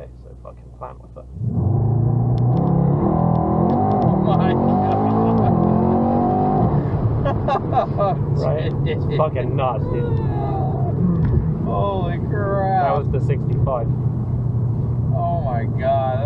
Okay, so fucking plant with it. Oh my god. Right? It's fucking nuts, dude. Holy crap. That was the 65. Oh my god.